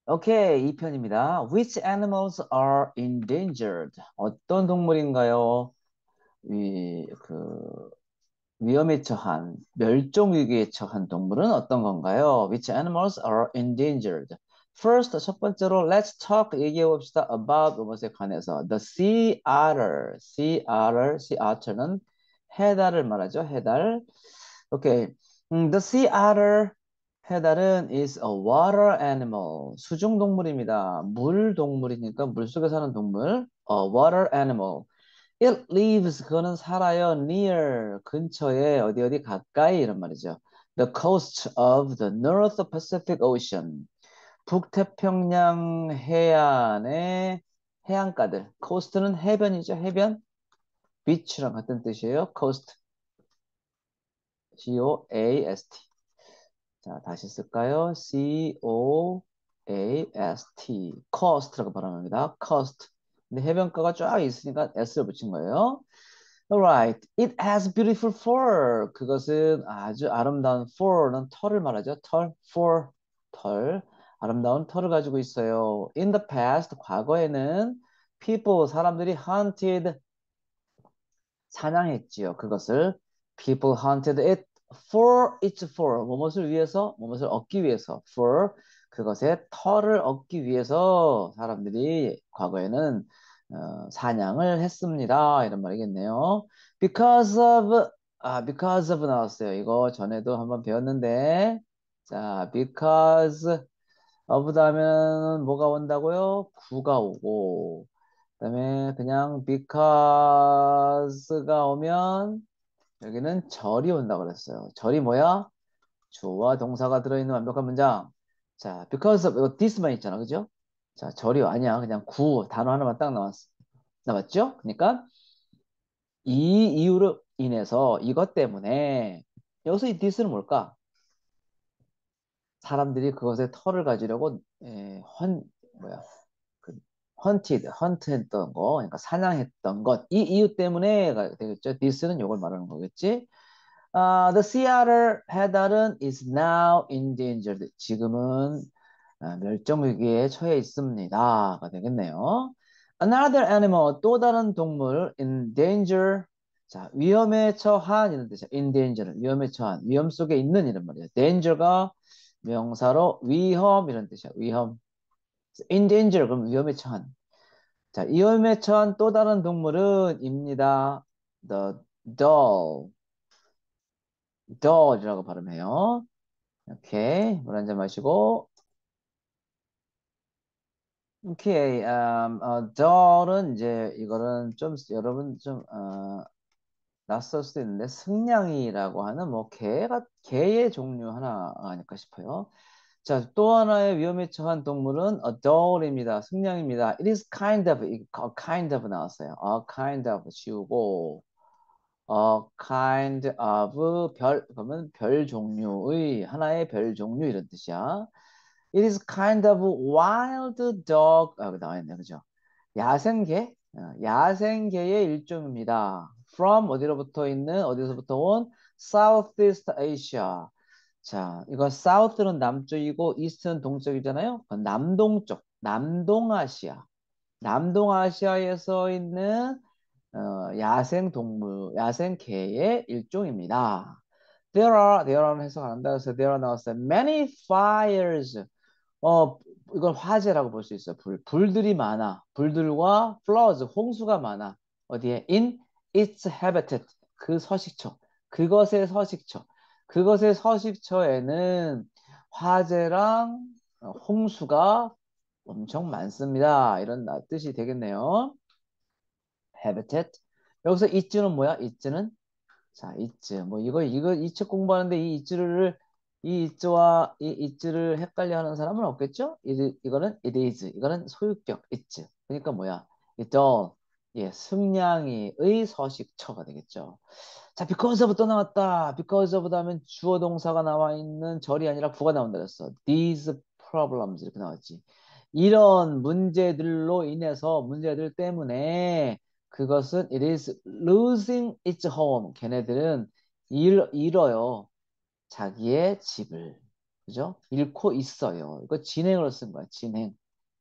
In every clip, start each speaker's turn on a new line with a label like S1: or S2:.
S1: 오케이, 2편입니다. Which animals are endangered? 어떤 동물인가요? 위험에 처한, 멸종 위기에 처한 동물은 어떤 건가요? Which animals are endangered? First, 첫 번째로 let's talk 얘기해 봅시다 about 무엇에 관해서. The sea otter, sea otter는 해달을 말하죠. 해달. 오케이. The sea otter, 해달은 is a water animal. 수중 동물입니다. 물 동물이니까 물속에 사는 동물. A water animal. It lives, 그거는 살아요. Near, 근처에, 어디 가까이 이런 말이죠. The coast of the North Pacific Ocean. 북태평양 해안의 해안가들. coast는 해변이죠. 해변. beach랑 같은 뜻이에요. coast. C-O-A-S-T. 자, 다시 쓸까요? C-O-A-S-T. coast라고 발음합니다. coast. 근데 해변가가 쫙 있으니까 S를 붙인 거예요. Alright. It has beautiful fur. 그것은 아주 아름다운 fur는 털을 말하죠. 털, fur, 털. 아름다운 털을 가지고 있어요. In the past, 과거에는 people, 사람들이 hunted, 사냥했지요. 그것을 people hunted it for its fur. 무엇을 위해서? 무엇을 얻기 위해서. for 그것의 털을 얻기 위해서 사람들이 과거에는 사냥을 했습니다. 이런 말이겠네요. because of 나왔어요. 이거 전에도 한번 배웠는데 자, because of 다음에는 뭐가 온다고요? 구가 오고 그다음에 그냥 because가 오면 여기는 절이 온다고 그랬어요. 절이 뭐야? 주어와 동사가 들어있는 완벽한 문장. 자, because of 이거 this만 있잖아, 그죠? 자, 절이 아니야. 그냥 구 단어 하나만 딱 나왔죠? 그러니까 이 이유로 인해서 이것 때문에 여기서 이 this는 뭘까? 사람들이 그것의 털을 가지려고 뭐야? 그 헌트했던 거, 그러니까 사냥했던 것, 이 이유 때문에가 되겠죠. this는 이걸 말하는 거겠지. The sea otter, 해달은 is now endangered. 지금은 멸종 위기에 처해 있습니다가 되겠네요. Another animal, 또 다른 동물, in danger. 자, 위험에 처한 이런 뜻이야. in danger, 위험에 처한, 위험 속에 있는 이런 말이야. danger가 명사로 위험 이런 뜻이야. 위험. in danger, 그럼 위험에 처한. 자, 위험에 처한 또 다른 동물은 입니다. The doll, doll이라고 발음해요. 오케이, 물 한 잔 마시고. 오케이, doll은 이제 이거는 좀 여러분 좀 낯설 수도 있는데 승냥이라고 하는 뭐 개의 종류 하나 아닐까 싶어요. 자, 또 하나의 위험에 처한 동물은 a doll입니다. 승냥입니다. It is kind of 나왔어요. A kind of 지우고 a kind of 그러면 별 종류의 하나의 별 종류 이런 뜻이야. It is kind of wild dog. 나와 있네, 그죠? 야생개, 야생개의 일종입니다. From 어디서부터 온 Southeast Asia. 자, 이거 South는 남쪽이고 East는 동쪽이잖아요. 그건 남동쪽, 남동아시아. 남동아시아에서 있는 야생 동물, 야생 개의 일종입니다. There are는 해석 안 한다. 그래서 there are 나왔어요. Many fires. 어, 이건 화재라고 볼 수 있어요. 불들이 많아. 불들과 floods, 홍수가 많아. 어디에? In its habitat. 그 서식처. 그것의 서식처. 그것의 서식처에는 화재랑 홍수가 엄청 많습니다. 이런 뜻이 되겠네요. habitat. 여기서 it는 뭐야? it는 자, it. 뭐 이거 이 책 공부하는데 이 it와 이 it를 헷갈려 하는 사람은 없겠죠? 이거는 it is. 이거는 소유격 it. 그러니까 뭐야? it all. 예, 승냥이의 서식처가 되겠죠. 자, because of 또 나왔다. because of 다음엔 주어 동사가 나와 있는 절이 아니라 구가 나온다 그랬어. These problems 이렇게 나왔지. 이런 문제들로 인해서 문제들 때문에 그것은 it is losing its home. 걔네들은 잃어요. 자기의 집을. 그죠? 잃고 있어요. 이거 진행으로 쓴 거야. 진행.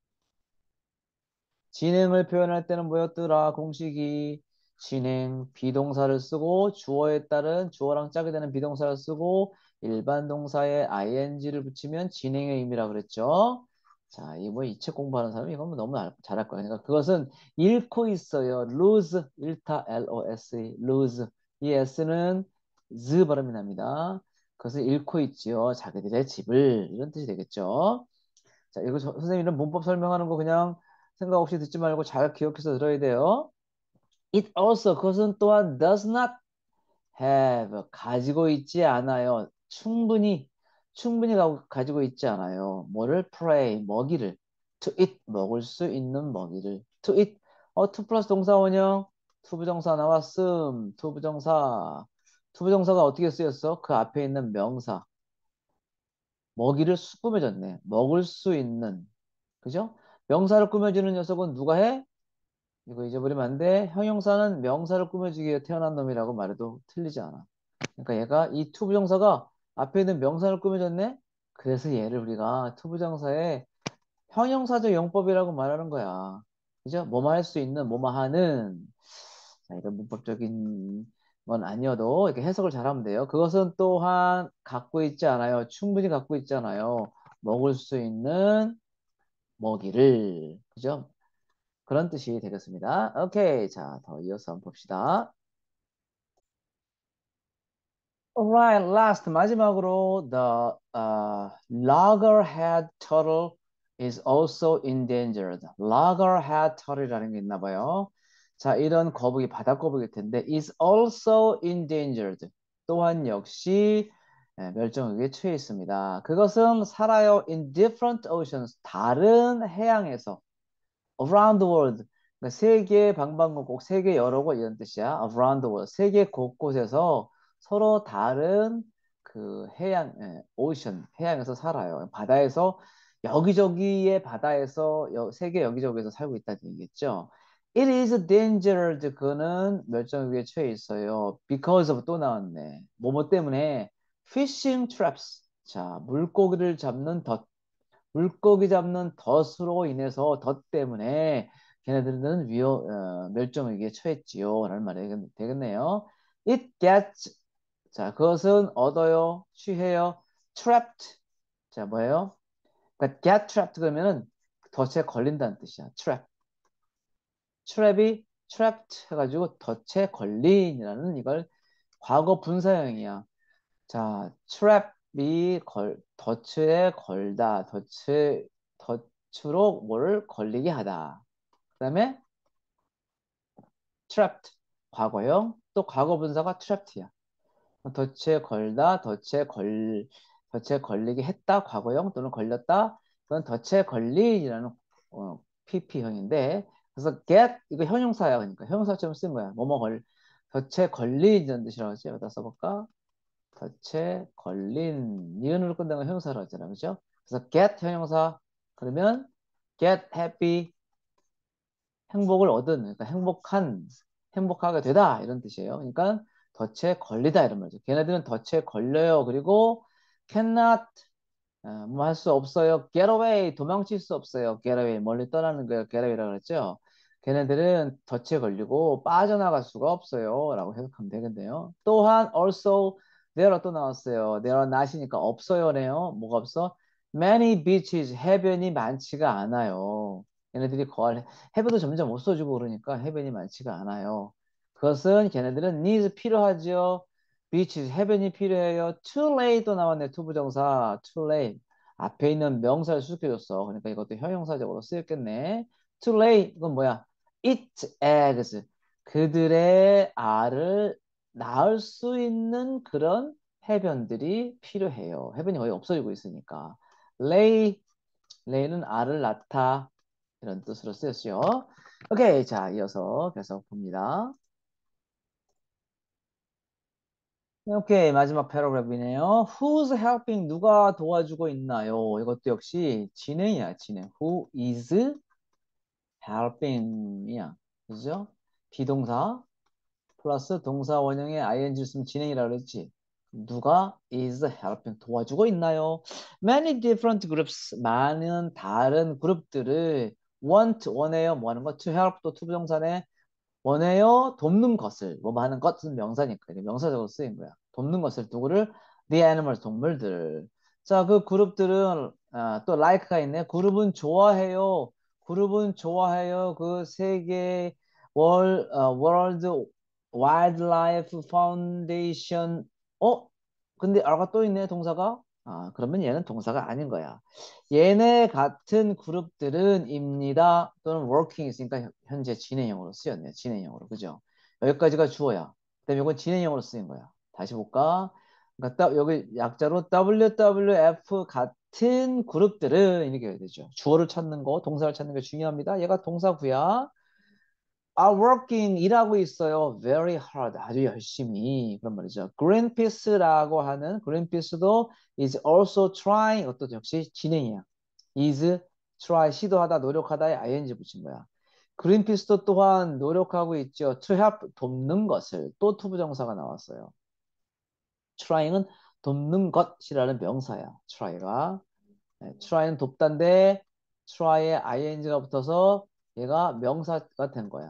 S1: 진행을 표현할 때는 뭐였더라? 공식이 진행 비동사를 쓰고 주어에 따른 주어랑 짝이 되는 비동사를 쓰고 일반 동사에 ing를 붙이면 진행의 의미라 그랬죠. 자, 이거 이 책 공부하는 사람이 이건 뭐 너무 잘할 거야. 그러니까 그것은 잃고 있어요. lose, 잃다, L-O-S-E, lose. 이 S는 z 발음이 납니다. 그것을 잃고 있지요. 자기들의 집을. 이런 뜻이 되겠죠. 자, 이거 선생님 이런 문법 설명하는 거 그냥 생각 없이 듣지 말고 잘 기억해서 들어야 돼요. It also 그것은 또한 does not have 가지고 있지 않아요. 충분히 가지고 있지 않아요. 뭐를 prey 먹이를 to eat 먹을 수 있는 먹이를 to eat to 플러스 동사 원형 to 부정사 나왔음 to 부정사가 어떻게 쓰였어? 그 앞에 있는 명사 먹이를 꾸며줬네. 먹을 수 있는 그죠? 명사를 꾸며주는 녀석은 누가 해? 이거 잊어버리면 안 돼. 형용사는 명사를 꾸며주기 위해 태어난 놈이라고 말해도 틀리지 않아. 그러니까 얘가 이 투부정사가 앞에 있는 명사를 꾸며줬네? 그래서 얘를 우리가 투부정사의 형용사적 용법이라고 말하는 거야. 그죠? 뭐뭐 할 수 있는, 뭐뭐 하는. 자, 이런 문법적인 건 아니어도 이렇게 해석을 잘하면 돼요. 그것은 또한 갖고 있지 않아요. 충분히 갖고 있지 않아요. 먹을 수 있는 먹이를. 그죠? 그런 뜻이 되겠습니다. 오케이. 자, 더 이어서 한번 봅시다. Alright, last 마지막으로 the loggerhead turtle is also endangered. loggerhead turtle이라는 게 있나 봐요. 자, 이런 거북이 바다 거북이일 텐데 is also endangered. 또한 역시 멸종위기에 처해 있습니다. 그것은 살아요 in different oceans. 다른 해양에서 around the world. 그러니까 세계 방방곡곡, 세계 여러 곳 이런 뜻이야. around the world. 세계 곳곳에서 서로 다른 그 해양, 오션, 해양에서 살아요. 바다에서 여기저기의 바다에서 세계 여기저기에서 살고 있다는 얘기겠죠. It is dangerous. 그는 멸종위기에 처해 있어요. Because of 또 나왔네. 뭐뭐 때문에 fishing traps. 자, 물고기를 잡는 물고기 잡는 덫으로 인해서 덫 때문에 걔네들은 멸종위기에 처했지요. 라는 말이 되겠네요. It gets 자 그것은 얻어요. 취해요. trapped 자 뭐예요? 그러니까 get trapped 그러면은 덫에 걸린다는 뜻이야. trap이 trapped 해가지고 덫에 걸린이라는 이걸 과거 분사형이야. 자, 트랩이 덫에 걸다, 덫으로 뭐를 걸리게 하다. 그 다음에 trapped, 과거형, 또 과거 분사가 trapped야. 덫에 걸다, 덫에 걸리게 했다, 과거형 또는 걸렸다. 그건 덫에 걸린이라는 PP형인데, 그래서 get 이거 형용사야, 그러니까 형용사처럼 쓴 거야. 뭐뭐 덫에 걸린 이런 뜻이라고 하지. 여기다 써볼까? 덫에 걸린 니은으로 끝나는 형용사로 하잖아. 그죠? 그래서 get 형용사 그러면 get happy 행복을 얻은 그러니까 행복하게 되다 이런 뜻이에요. 그러니까 덫에 걸리다 이런 말이죠. 걔네들은 덫에 걸려요. 그리고 cannot 뭐 할 수 없어요. get away 도망칠 수 없어요. get away 멀리 떠나는 거예요. get away라고 그랬죠. 걔네들은 덫에 걸리고 빠져나갈 수가 없어요. 라고 해석하면 되겠네요. 또한 also there 또 나왔어요. there are not이니까 없어요네요. 뭐가 없어? many beaches 해변이 많지가 않아요. 걔네들이 해변도 점점 없어지고 그러니까 해변이 많지가 않아요. 그것은 걔네들은 needs 필요하죠. beaches 해변이 필요해요. too late 또 나왔네. to 부정사 too late 앞에 있는 명사를 수식해줬어. 그러니까 이것도 형용사적으로 쓰였겠네. too late 이건 뭐야? eat eggs 그들의 알을 낳을 수 있는 그런 해변들이 필요해요. 해변이 거의 없어지고 있으니까. lay는 알을 낳다 이런 뜻으로 쓰였죠. 오케이, 자 이어서 계속 봅니다. 오케이, 마지막 패러그래프이네요. Who's helping? 누가 도와주고 있나요? 이것도 역시 진행이야, 진행. Who is helping이야. 그죠? 비동사 플러스 동사 원형의 ing 쓰면 진행이라고 그랬지. 누가 is helping 도와주고 있나요? Many different groups 많은 다른 그룹들을 원해요 뭐 하는 거 to help 또 투부정사네 원해요 돕는 것을 뭐 하는 것은 명사니까 이게 명사적으로 쓰인 거야. 돕는 것을 누구를 the animals 동물들. 자, 그 그룹들은 또 like가 있네. 그룹은 좋아해요. 그룹은 좋아해요. 그 세계 월드 와일드라이프 파운데이션 근데 아가 또 있네 동사가. 그러면 얘는 동사가 아닌 거야. 얘네 같은 그룹들은입니다. 또는 working 있으니까 현재 진행형으로 쓰였네. 진행형으로. 그죠? 여기까지가 주어야. 그다음에 이건 진행형으로 쓰인 거야. 다시 볼까? 그러니까 여기 약자로 WWF 같은 그룹들은 이렇게 해야 되죠. 주어를 찾는 거, 동사를 찾는 게 중요합니다. 얘가 동사구야. are working 일하고 있어요. very hard 아주 열심히 그런 말이죠. Greenpeace라고 하는 Greenpeace도 is also trying 이것도 역시 진행이야. is try 시도하다 노력하다에 ing 붙인 거야. 그린피스도 또한 노력하고 있죠. to help 돕는 것을 또 투부정사가 나왔어요. trying은 돕는 것이라는 명사야. try가 try는 돕다인데 try에 ing가 붙어서 얘가 명사가 된 거야.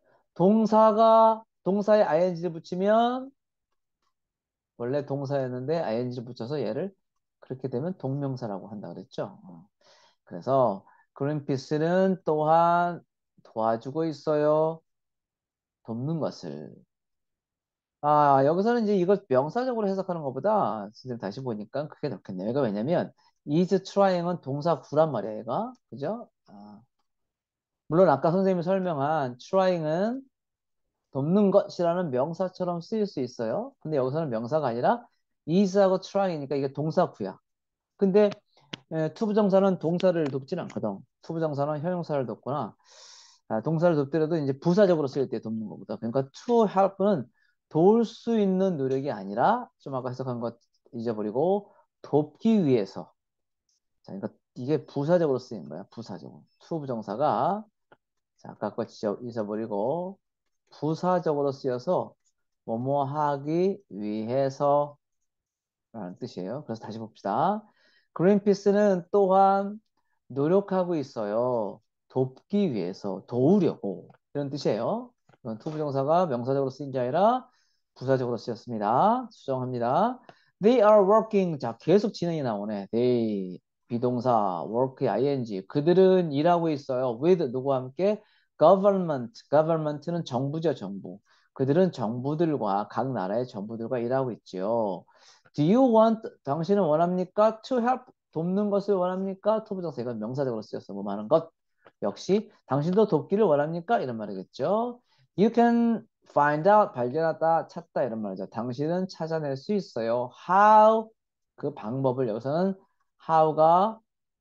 S1: 동사에 ing를 붙이면 원래 동사였는데 ing를 붙여서 얘를 그렇게 되면 동명사라고 한다 그랬죠. 그래서 그린피스는 또한 도와주고 있어요. 돕는 것을. 여기서는 이제 이걸 명사적으로 해석하는 것보다 선생님 다시 보니까 그게 낫겠네요. 얘가 왜냐면 is trying은 동사 구란 말이야, 얘가. 그죠? 물론 아까 선생님이 설명한 trying은 돕는 것이라는 명사처럼 쓰일 수 있어요. 근데 여기서는 명사가 아니라 is하고 trying이니까 이게 동사구야. 근데 투부정사는 동사를 돕지는 않거든. 투부정사는 형용사를 돕거나 동사를 돕더라도 이제 부사적으로 쓸 때 돕는 거보다. 그러니까 to help는 도울 수 있는 노력이 아니라 좀 아까 해석한 것 잊어버리고 돕기 위해서. 자, 그러니까 이게 부사적으로 쓰인 거야. 부사적으로. 투부정사가 자, 아까 거 잊어버리고 부사적으로 쓰여서 뭐뭐 하기 위해서 라는 뜻이에요. 그래서 다시 봅시다. 그린피스는 또한 노력하고 있어요. 돕기 위해서, 도우려고. 이런 뜻이에요. 이건 투부정사가 명사적으로 쓰인 게 아니라 부사적으로 쓰였습니다. 수정합니다. They are working. 자, 계속 진행이 나오네. They, 비동사, work, ing. 그들은 일하고 있어요. With 누구와 함께? Government. Government는 정부죠, 정부. 그들은 정부들과, 각 나라의 정부들과 일하고 있지요. Do you want, 당신은 원합니까? To help, 돕는 것을 원합니까? 투부정사, 이건 명사적으로 쓰였어. 뭐 많은 것. 역시, 당신도 돕기를 원합니까? 이런 말이겠죠. You can find out, 발견하다, 찾다 이런 말이죠. 당신은 찾아낼 수 있어요. How, 그 방법을 여기서는 how가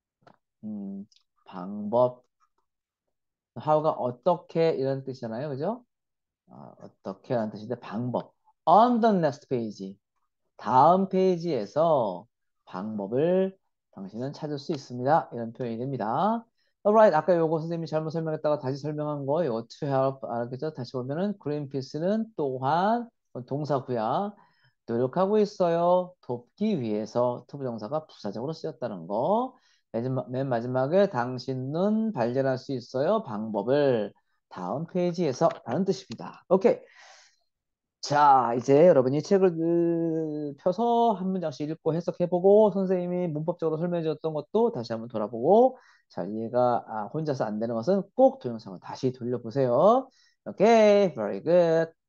S1: 방법, how가 어떻게 이런 뜻이잖아요. 그죠? 어떻게 하는 뜻인데 방법. On the next page. 다음 페이지에서 방법을 당신은 찾을 수 있습니다. 이런 표현이 됩니다. Alright, 아까 요거 선생님이 잘못 설명했다가 다시 설명한 거, 요 to help 알겠죠? 다시 보면은 Greenpeace는 또한 동사구야. 노력하고 있어요. 돕기 위해서 투부정사가 부사적으로 쓰였다는 거. 맨 마지막에 당신은 발견할 수 있어요. 방법을 다음 페이지에서 라는 뜻입니다. 오케이. 자, 이제 여러분이 책을 펴서 한 문장씩 읽고 해석해보고 선생님이 문법적으로 설명해 줬던 것도 다시 한번 돌아보고 자, 이해가 혼자서 안 되는 것은 꼭 동영상을 다시 돌려보세요. 오케이, very good.